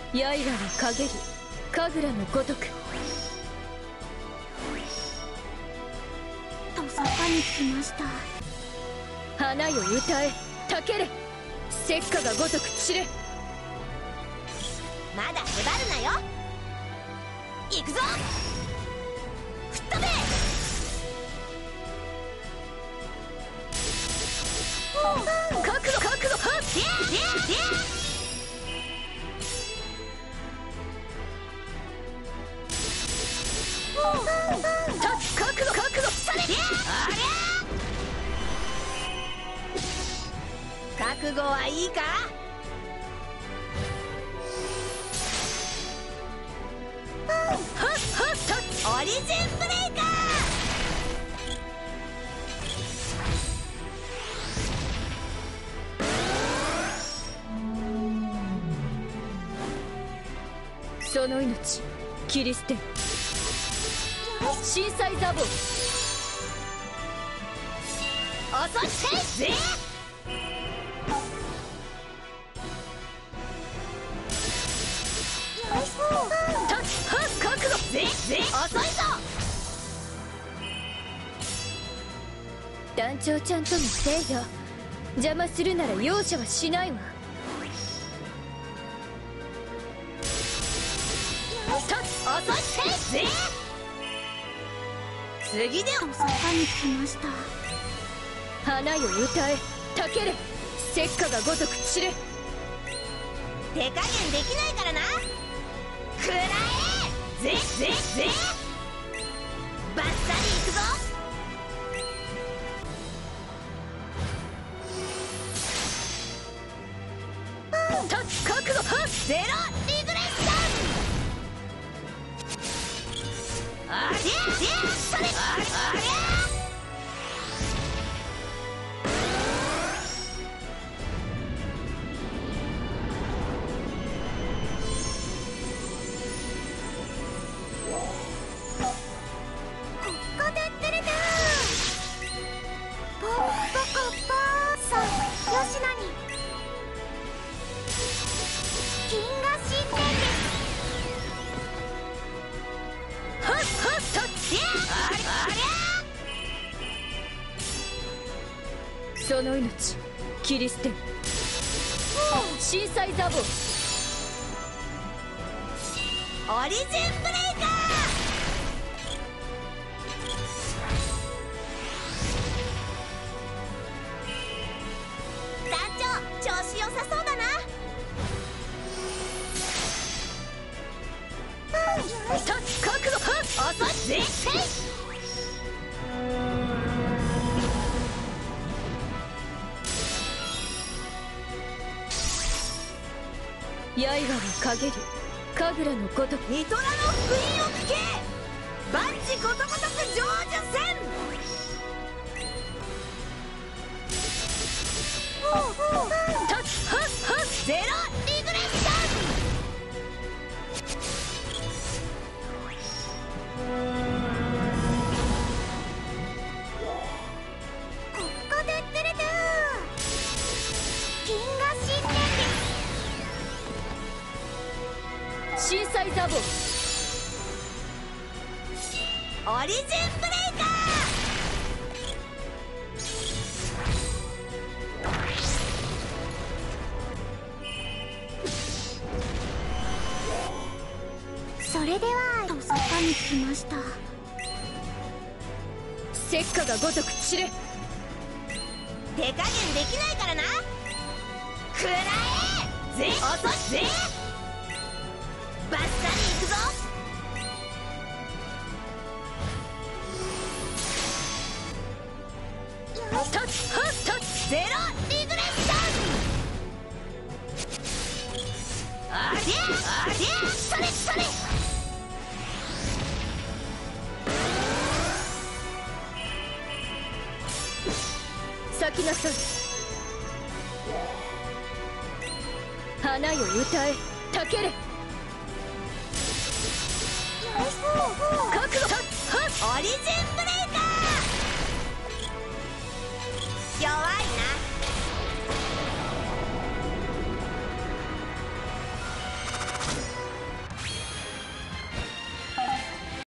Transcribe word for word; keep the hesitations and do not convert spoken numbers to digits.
刃は陰り神楽のごとく。 とそばに来ました。 花よ歌えたけれ、石火がごとく散れ。 まだへばるなよ。行くぞ。吹っ飛べ。 覚悟覚悟。はっでででた覚悟覚悟。 それでありゃ覚悟はいいか。 はっはったオリジンブレイカー。その命切り捨て。震災ザボ。 遅してぜ。 たっはっ覚悟。 ぜぜ遅いぞ。 団長ちゃんとのせいよ。邪魔するなら容赦はしないわ。 たっ遅してぜ。次でおそばに来ました。 花よ歌えたけれ、石火がごとく散れ。 手加減できないからな。食らえぜぜぜ。バッサリいくぞ。 たっ覚悟。はっゼロリグレッション。ありゃりゃそれありゃ。 その命切り捨て。震災ザボ。 オリジンブレイカー。団長調子良さそうだな。 たっ覚悟。はっ遅いぜ。 刃は陰り神楽のごとく。 ニトラの福音を聞け。万事ことごとく成就せん。 たっはっはっゼロリグレッション。ここでってれた。金河神殿震災ザボ。 オリジンブレイカー。それではとそばに来ました。 石火がごとく散れ。 手加減できないからな。食らえぜ遅いぜ。バッサリいくぞ。 たっはったっゼロリグレッション。ありゃありゃそれそれ。 咲きなさい。花よ歌えたけれ。覚悟。たっはっオリジンブレ